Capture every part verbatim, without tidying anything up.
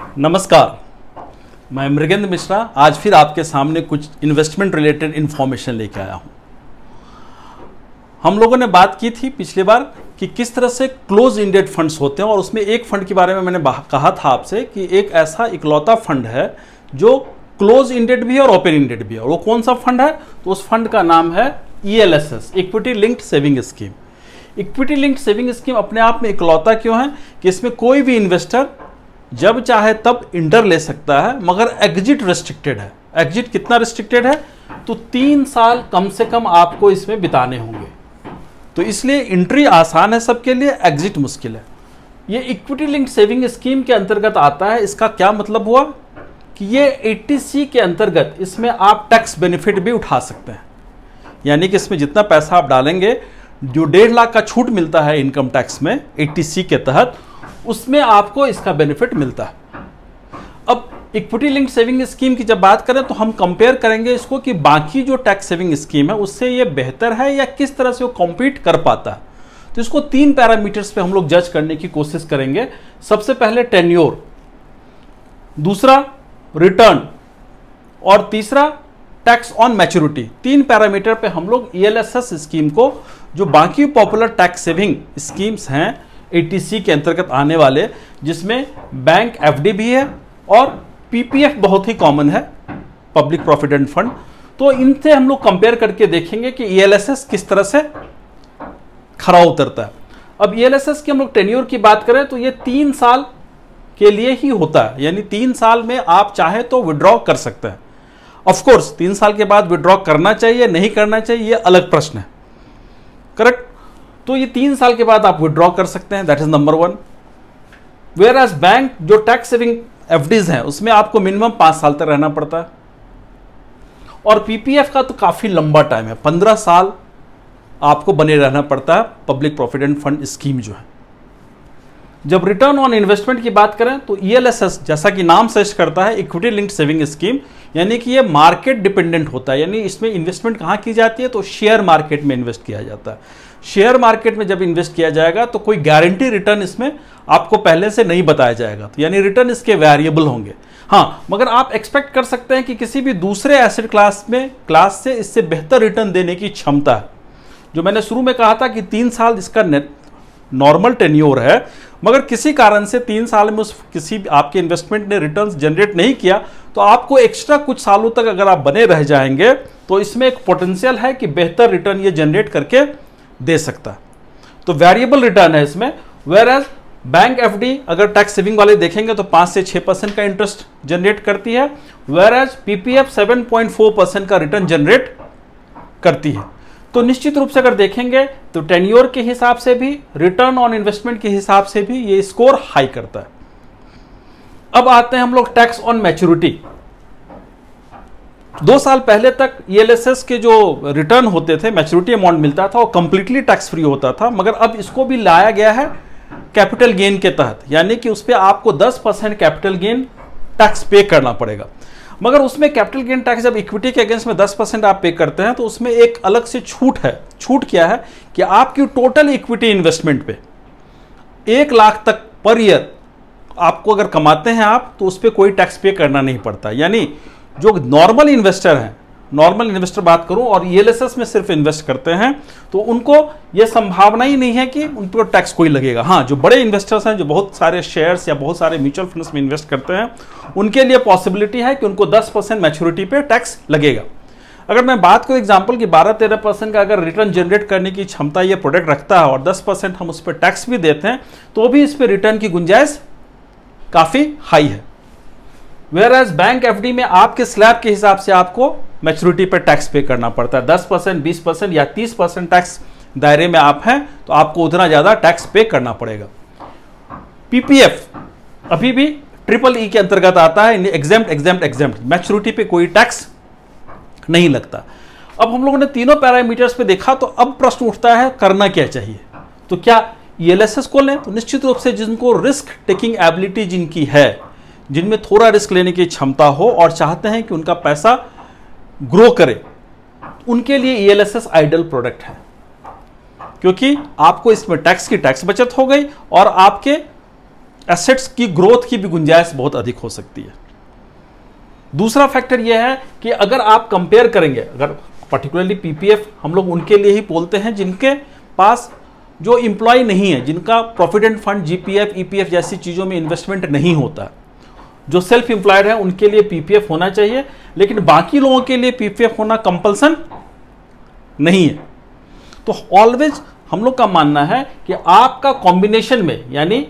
नमस्कार, मैं मृगेंद्र मिश्रा आज फिर आपके सामने कुछ इन्वेस्टमेंट रिलेटेड इन्फॉर्मेशन लेके आया हूँ। हम लोगों ने बात की थी पिछली बार कि किस तरह से क्लोज इंडेड फंड्स होते हैं, और उसमें एक फंड के बारे में मैंने कहा था आपसे कि एक ऐसा इकलौता फंड है जो क्लोज इंडेड भी है और ओपन इंडेड भी है। और वो कौन सा फंड है? तो उस फंड का नाम है E L S S, equity linked saving scheme. Equity linked saving scheme अपने आप में इकलौता क्यों है कि इसमें कोई भी इन्वेस्टर जब चाहे तब इंटर ले सकता है, मगर एग्जिट रेस्ट्रिक्टेड है। एग्जिट कितना रेस्ट्रिक्टेड है? तो तीन साल कम से कम आपको इसमें बिताने होंगे। तो इसलिए एंट्री आसान है सबके लिए, एग्जिट मुश्किल है। ये इक्विटी लिंक्ड सेविंग स्कीम के अंतर्गत आता है। इसका क्या मतलब हुआ कि ये ए टी सी के अंतर्गत इसमें आप टैक्स बेनिफिट भी उठा सकते हैं। यानी कि इसमें जितना पैसा आप डालेंगे, जो डेढ़ लाख का छूट मिलता है इनकम टैक्स में ए टी सी के तहत, उसमें आपको इसका बेनिफिट मिलता है। अब इक्विटी लिंक्ड सेविंग स्कीम की जब बात करें तो हम कंपेयर करेंगे इसको कि बाकी जो टैक्स सेविंग स्कीम है उससे ये बेहतर है या किस तरह से वो कॉम्पीट कर पाता है। तो इसको तीन पैरामीटर्स पे हम लोग जज करने की कोशिश करेंगे। सबसे पहले टेन्योर, दूसरा रिटर्न, और तीसरा टैक्स ऑन मैच्योरिटी। तीन पैरामीटर पे हम लोग E L S S scheme को, जो बाकी पॉपुलर टैक्स सेविंग स्कीम्स हैं ए टी सी के अंतर्गत आने वाले, जिसमें बैंक एफ डी भी है और पी पी एफ बहुत ही कॉमन है, पब्लिक प्रोविडेंट फंड, तो इनसे हम लोग कंपेयर करके देखेंगे कि ई एल एस एस किस तरह से खरा उतरता है। अब ई एल एस एस की हम लोग टेन्योर की बात करें तो ये तीन साल के लिए ही होता है, यानी तीन साल में आप चाहे तो विड्रॉ कर सकते हैं। ऑफ कोर्स तीन साल के बाद विड्रॉ करना चाहिए नहीं करना चाहिए ये अलग प्रश्न है, करेक्ट। तो ये तीन साल के बाद आप विड्रॉ कर सकते हैं, that is number one. Whereas bank जो टैक्स सेविंग एफ डीज हैं उसमें आपको मिनिमम पांच साल तक रहना पड़ता है, और पी पी एफ का तो काफी लंबा टाइम है, पंद्रह साल आपको बने रहना पड़ता है पब्लिक प्रोविडेंट फंड स्कीम जो है। जब रिटर्न ऑन इन्वेस्टमेंट की बात करें तो ई एल एस एस जैसा कि नाम सजेस्ट करता है, इक्विटी लिंक्ड सेविंग स्कीम, यानी कि ये मार्केट डिपेंडेंट होता है। यानी इसमें इन्वेस्टमेंट कहाँ की जाती है? तो शेयर मार्केट में इन्वेस्ट किया जाता है। शेयर मार्केट में जब इन्वेस्ट किया जाएगा तो कोई गारंटी रिटर्न इसमें आपको पहले से नहीं बताया जाएगा, तो यानी रिटर्न इसके वेरिएबल होंगे। हाँ, मगर आप एक्सपेक्ट कर सकते हैं कि किसी भी दूसरे एसेट क्लास में क्लास से इससे बेहतर रिटर्न देने की क्षमता है। जो मैंने शुरू में कहा था कि तीन साल इसका नॉर्मल टेन्योर है, मगर किसी कारण से तीन साल में उस किसी आपके इन्वेस्टमेंट ने रिटर्न्स जनरेट नहीं किया, तो आपको एक्स्ट्रा कुछ सालों तक अगर आप बने रह जाएंगे तो इसमें एक पोटेंशियल है कि बेहतर रिटर्न ये जनरेट करके दे सकता है। तो वेरिएबल रिटर्न है इसमें। Whereas bank F D अगर टैक्स सेविंग वाले देखेंगे तो पांच से छह परसेंट का इंटरेस्ट जनरेट करती है, whereas P P F seven point four percent का रिटर्न जनरेट करती है। तो निश्चित रूप से अगर देखेंगे तो टेन्योर के हिसाब से भी, रिटर्न ऑन इन्वेस्टमेंट के हिसाब से भी ये स्कोर हाई करता है। अब आते हैं हम लोग टैक्स ऑन मैच्योरिटी। दो साल पहले तक ई एल एस एस के जो रिटर्न होते थे, मैच्योरिटी अमाउंट मिलता था, वो कंप्लीटली टैक्स फ्री होता था, मगर अब इसको भी लाया गया है कैपिटल गेन के तहत, यानी कि उस पर आपको दस परसेंट कैपिटल गेन टैक्स पे करना पड़ेगा। मगर उसमें कैपिटल गेन टैक्स जब इक्विटी के अगेंस्ट में दस परसेंट आप पे करते हैं तो उसमें एक अलग से छूट है। छूट क्या है कि आपकी टोटल इक्विटी इन्वेस्टमेंट पे एक लाख तक पर ईयर आपको अगर कमाते हैं आप, तो उस पर कोई टैक्स पे करना नहीं पड़ता। यानी जो नॉर्मल इन्वेस्टर हैं, नॉर्मल इन्वेस्टर बात करूं और ई एल एस एस में सिर्फ इन्वेस्ट करते हैं, तो उनको यह संभावना ही नहीं है कि उन पर टैक्स कोई लगेगा। हाँ, जो बड़े इन्वेस्टर्स हैं, जो बहुत सारे शेयर्स या बहुत सारे म्यूचुअल फंड्स में इन्वेस्ट करते हैं, उनके लिए पॉसिबिलिटी है कि उनको दस परसेंट मैच्योरिटी पे टैक्स लगेगा। अगर मैं बात करूं एग्जाम्पल की बारह तेरह परसेंट का अगर रिटर्न जनरेट करने की क्षमता ये प्रोडक्ट रखता है और दस परसेंट हम उस पर टैक्स भी देते हैं, तो भी इस पर रिटर्न की गुंजाइश काफी हाई है। Whereas bank F D में आपके स्लैब के हिसाब से आपको मैच्योरिटी पर टैक्स पे करना पड़ता है। दस परसेंट, बीस परसेंट या तीस परसेंट टैक्स दायरे में आप हैं तो आपको उतना ज्यादा टैक्स पे करना पड़ेगा। पी पी एफ अभी भी ट्रिपल ई के अंतर्गत आता है, एग्जेम्प्ट एग्जेम्प्ट एग्जेम्प्ट, मैच्योरिटी पे कोई टैक्स नहीं लगता। अब हम लोगों ने तीनों पैरामीटर्स पे देखा, तो अब प्रश्न उठता है करना क्या चाहिए। तो क्या ई एल एस एस को लें? तो निश्चित रूप से जिनको रिस्क टेकिंग एबिलिटी जिनकी है, जिनमें थोड़ा रिस्क लेने की क्षमता हो और चाहते हैं कि उनका पैसा ग्रो करे, उनके लिए E L S S ideal product है, क्योंकि आपको इसमें टैक्स की टैक्स बचत हो गई और आपके एसेट्स की ग्रोथ की भी गुंजाइश बहुत अधिक हो सकती है। दूसरा फैक्टर यह है कि अगर आप कंपेयर करेंगे, अगर पर्टिकुलरली पीपीएफ हम लोग उनके लिए ही बोलते हैं जिनके पास जो एम्प्लॉय नहीं है, जिनका प्रोविडेंट फंड, जीपीएफ, ईपीएफ जैसी चीज़ों में इन्वेस्टमेंट नहीं होता, जो सेल्फ एम्प्लॉयड है उनके लिए पीपीएफ होना चाहिए, लेकिन बाकी लोगों के लिए पीपीएफ होना कंपल्सन नहीं है। तो ऑलवेज हम लोग का मानना है कि आपका कॉम्बिनेशन में, यानी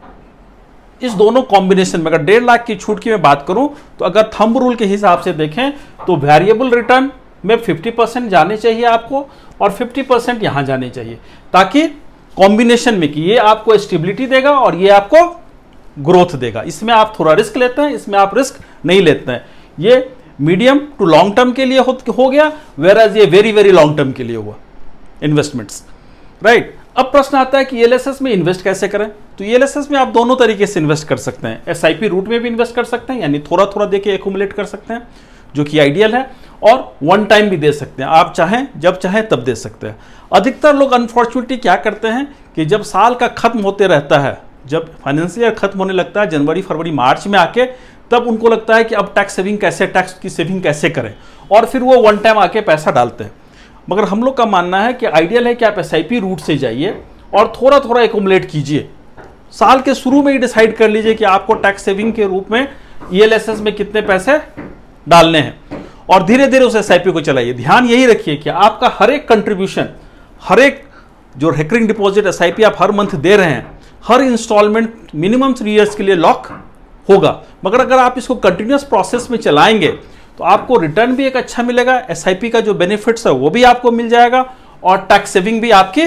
इस दोनों कॉम्बिनेशन में, अगर डेढ़ लाख की छूट की मैं बात करूं तो अगर थंब रूल के हिसाब से देखें तो वेरिएबल रिटर्न में फिफ्टी परसेंट जाने चाहिए आपको और फिफ्टी परसेंट यहां जाने चाहिए, ताकि कॉम्बिनेशन में कि ये आपको स्टेबिलिटी देगा और ये आपको ग्रोथ देगा। इसमें आप थोड़ा रिस्क लेते हैं, इसमें आप रिस्क नहीं लेते हैं। ये मीडियम टू लॉन्ग टर्म के लिए हो, हो गया, वेराज ये वेरी वेरी लॉन्ग टर्म के लिए हुआ इन्वेस्टमेंट्स, राइट। अब प्रश्न आता है कि ईएलएसएस में इन्वेस्ट कैसे करें। तो ईएलएसएस में आप दोनों तरीके से इन्वेस्ट कर सकते हैं। एसआईपी रूट में भी इन्वेस्ट कर सकते हैं, यानी थोड़ा थोड़ा देके एक्यूमुलेट कर सकते हैं, जो कि आइडियल है, और वन टाइम भी दे सकते हैं, आप चाहें जब चाहें तब दे सकते हैं। अधिकतर लोग अनफॉर्चुनेटली क्या करते हैं कि जब साल का खत्म होते रहता है, जब फाइनेंशियल ईयर खत्म होने लगता है जनवरी फरवरी मार्च में आके, तब उनको लगता है कि अब टैक्स सेविंग कैसे, टैक्स की सेविंग कैसे करें, और फिर वो वन टाइम आके पैसा डालते हैं। मगर हम लोग का मानना है कि आइडियल है कि आप एसआईपी रूट से जाइए और थोड़ा थोड़ा एक्यूमुलेट कीजिए। साल के शुरू में ही डिसाइड कर लीजिए कि आपको टैक्स सेविंग के रूप में ईएलएसएस में कितने पैसे डालने हैं, और धीरे धीरे उस एसआईपी को चलाइए। ध्यान यही रखिए कि आपका हर एक कंट्रीब्यूशन, हर एक जो रिकरिंग डिपॉजिट एसआईपी आप हर मंथ दे रहे हैं, हर इंस्टॉलमेंट मिनिमम थ्री इयर्स के लिए लॉक होगा। मगर अगर आप इसको कंटिन्यूस प्रोसेस में चलाएंगे तो आपको रिटर्न भी एक अच्छा मिलेगा, एसआईपी का जो बेनिफिट्स है वो भी आपको मिल जाएगा, और टैक्स सेविंग भी आपकी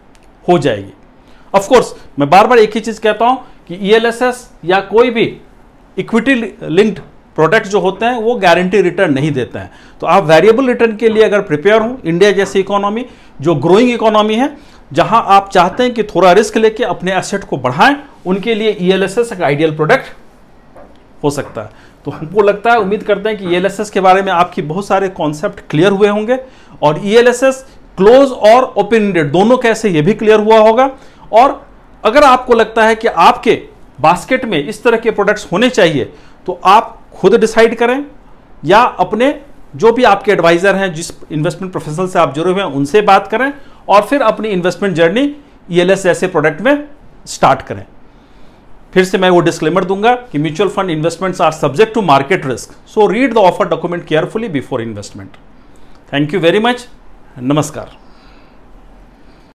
हो जाएगी। ऑफ कोर्स मैं बार बार एक ही चीज कहता हूं कि ईएलएसएस या कोई भी इक्विटी लिंक्ड प्रोडक्ट जो होते हैं वो गारंटी रिटर्न नहीं देते हैं। तो आप वेरिएबल रिटर्न के लिए अगर प्रिपेयर हो, इंडिया जैसी इकोनॉमी जो ग्रोइंग इकोनॉमी है, जहां आप चाहते हैं कि थोड़ा रिस्क लेके अपने एसेट को बढ़ाएं, उनके लिए ईएलएसएस एक आइडियल प्रोडक्ट हो सकता है। तो हमको लगता है, उम्मीद करते हैं कि ईएलएसएस के बारे में आपकी बहुत सारे कॉन्सेप्ट क्लियर हुए होंगे, और ईएलएसएस क्लोज और ओपन एंडेड दोनों कैसे ये भी क्लियर हुआ होगा। और अगर आपको लगता है कि आपके बास्केट में इस तरह के प्रोडक्ट्स होने चाहिए, तो आप खुद डिसाइड करें या अपने जो भी आपके एडवाइजर हैं, जिस इन्वेस्टमेंट प्रोफेशनल से आप जुड़े हुए हैं, उनसे बात करें, और फिर अपनी इन्वेस्टमेंट जर्नी ईएलएस जैसे प्रोडक्ट में स्टार्ट करें। फिर से मैं वो डिस्क्लेमर दूंगा कि mutual fund investments are subject to market risk, so read the offer document carefully before investment. Thank you very much, नमस्कार।